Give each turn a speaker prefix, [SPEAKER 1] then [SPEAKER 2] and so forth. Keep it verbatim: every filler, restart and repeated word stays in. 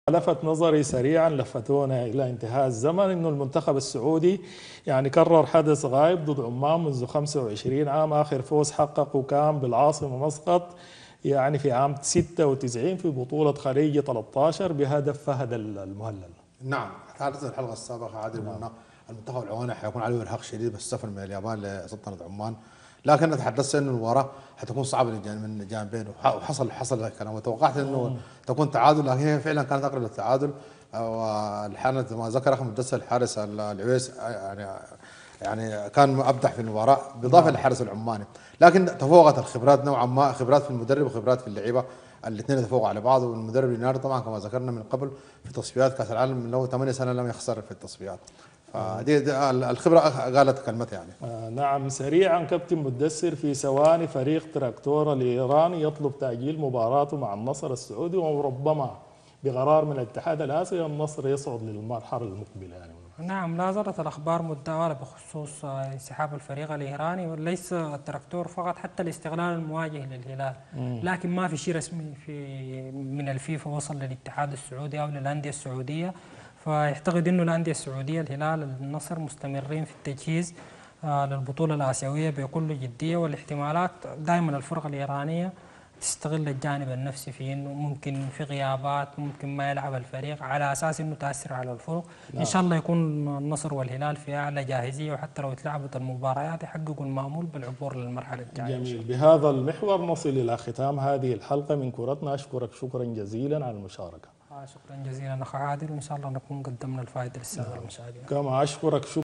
[SPEAKER 1] لفت نظري سريعا، لفتونا الى انتهاء الزمن، انه المنتخب السعودي يعني كرر حدث غايب ضد عمان منذ خمسة وعشرين عام. اخر فوز حققه كان بالعاصمه مسقط يعني في عام ستة وتسعين في بطوله خليج ثلاثة عشر بهدف فهد المهلل.
[SPEAKER 2] نعم، تحدثنا الحلقه السابقه عادل
[SPEAKER 1] نعم.
[SPEAKER 2] قلنا المنتخب العماني حيكون عليه ارهاق شديد بالسفر من اليابان لسلطنه عمان، لكن تحدثت انه المباراه حتكون صعبه من الجانبين، وحصل حصل الكلام، وتوقعت انه تكون تعادل، لكن هي فعلا كانت اقرب للتعادل. والحارس ما ذكر اخي مدسر الحارس العويس يعني يعني كان ابدع في المباراه بالاضافه
[SPEAKER 1] نعم.
[SPEAKER 2] للحارس العماني، لكن تفوقت الخبرات نوعا ما، خبرات في المدرب وخبرات في اللعيبه، الاثنين تفوقوا على بعض. والمدرب ليناردو طبعا كما ذكرنا من قبل في تصفيات كاس العالم له ثمانية سنه لم يخسر في التصفيات، فدي دي الخبره قالت كلمتها يعني.
[SPEAKER 1] آه نعم. سريعا كابتن مدثر، في ثواني فريق تراكتور الايراني يطلب تاجيل مباراته مع النصر السعودي، وربما بقرار من الاتحاد الاسيوي النصر يصعد للمرحله المقبله يعني.
[SPEAKER 3] نعم، لا زالت الأخبار متداولة بخصوص انسحاب الفريق الإيراني، وليس التراكتور فقط، حتى الاستغلال المواجه للهلال. مم. لكن ما في شيء رسمي في من الفيفا وصل للاتحاد السعودي أو للأندية السعودية، فيعتقد أنه الأندية السعودية الهلال النصر مستمرين في التجهيز للبطولة الآسيوية بكل جدية، والاحتمالات دائما الفرقة الإيرانية تستغل الجانب النفسي في انه ممكن في غيابات، ممكن ما يلعب الفريق على اساس انه تاثر على الفرق. نعم. ان شاء الله يكون النصر والهلال في اعلى جاهزيه، وحتى لو اتلعبت المباريات يحققوا المامول بالعبور للمرحله الجايه.
[SPEAKER 1] جميل. بهذا المحور نصل الى ختام هذه الحلقه من كرتنا. اشكرك شكرا جزيلا على المشاركه.
[SPEAKER 3] آه شكرا جزيلا اخ عادل، وان شاء الله نكون قدمنا الفائده للساده المشاهدين.
[SPEAKER 1] كما اشكرك شكرا